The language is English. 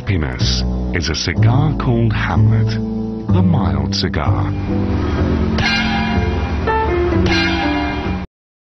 happiness is a cigar called Hamlet, the mild cigar.